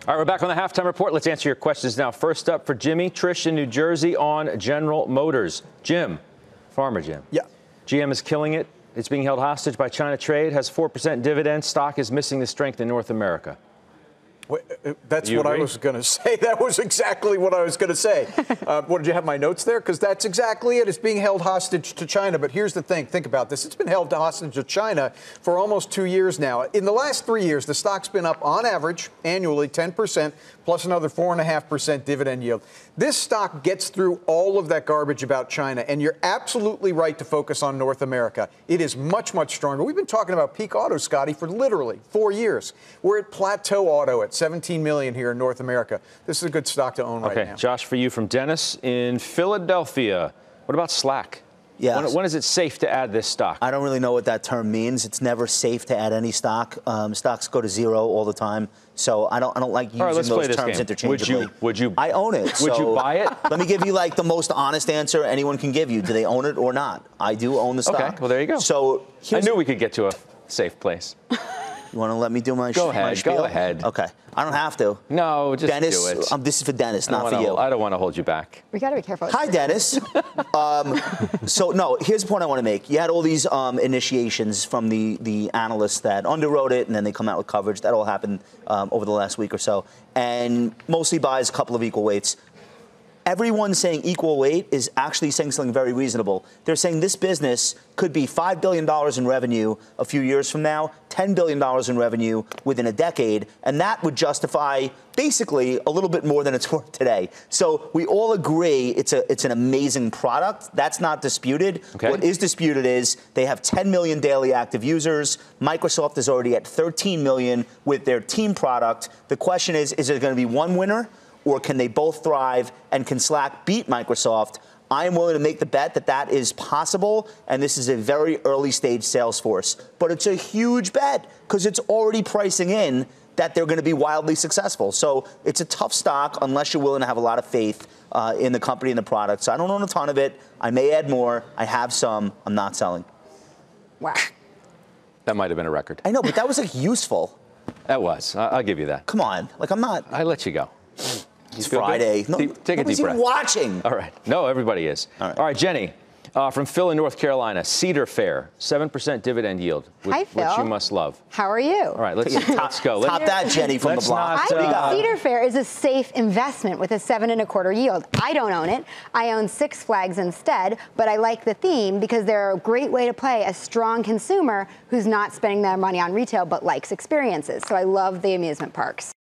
All right, we're back on the halftime report. Let's answer your questions now. First up for Jimmy, Trish in New Jersey on General Motors. Jim, Farmer Jim. Yeah. GM is killing it. It's being held hostage by China trade, has 4% dividend. Stock is missing the strength in North America. That's what I was going to say. That was exactly what I was going to say. What, did you have my notes there? Because that's exactly it. It's being held hostage to China. But here's the thing. Think about this. It's been held hostage to China for almost 2 years now. In the last 3 years, the stock's been up on average annually 10% plus another 4.5% dividend yield. This stock gets through all of that garbage about China. And you're absolutely right to focus on North America. It is much, much stronger. We've been talking about peak auto, Scotty, for literally 4 years. We're at plateau auto at 17 million here in North America. This is a good stock to own right now. Okay, Josh, for you from Dennis in Philadelphia. What about Slack? Yeah. When is it safe to add this stock? I don't really know what that term means. It's never safe to add any stock. Stocks go to zero all the time, so I don't like using those terms interchangeably. Would you? I own it. Would you buy it? Let me give you like the most honest answer anyone can give you. Do they own it or not? I do own the stock. Okay. Well, there you go. So I knew we could get to a safe place. You want to let me do my Go ahead. my spiel? Go ahead. Okay. I don't have to. No, just Dennis, do it. This is for Dennis, not for you. I don't want to hold you back. We got to be careful. Hi, Dennis. So, no, here's the point I want to make. You had all these initiations from the analysts that underwrote it, and then they come out with coverage. That all happened over the last week or so. And mostly buys a couple of equal weights. Everyone saying equal weight is actually saying something very reasonable. They're saying this business could be $5 billion in revenue a few years from now, $10 billion in revenue within a decade, and that would justify basically a little bit more than it's worth today. So we all agree it's an amazing product. That's not disputed. Okay. What is disputed is they have 10 million daily active users. Microsoft is already at 13 million with their team product. The question is there going to be one winner? Or can they both thrive, and can Slack beat Microsoft? I am willing to make the bet that that is possible, and this is a very early stage sales force. But it's a huge bet because it's already pricing in that they're going to be wildly successful. So it's a tough stock unless you're willing to have a lot of faith in the company and the product. So I don't own a ton of it. I may add more. I have some. I'm not selling. Wow. That might have been a record. I know, but that was like useful. That was. I'll give you that. Come on. Like, I'm not. I let you go. It's Friday. No, take a deep breath. Watching. All right. No, everybody is. All right, Jenny, from Phil in North Carolina, Cedar Fair, 7% dividend yield, Hi, Phil. which you must love. How are you? All right, let's go. Top that, Jenny, from the block. I think Cedar Fair is a safe investment with a 7.25 yield. I don't own it. I own Six Flags instead, but I like the theme because they're a great way to play a strong consumer who's not spending their money on retail but likes experiences. So I love the amusement parks.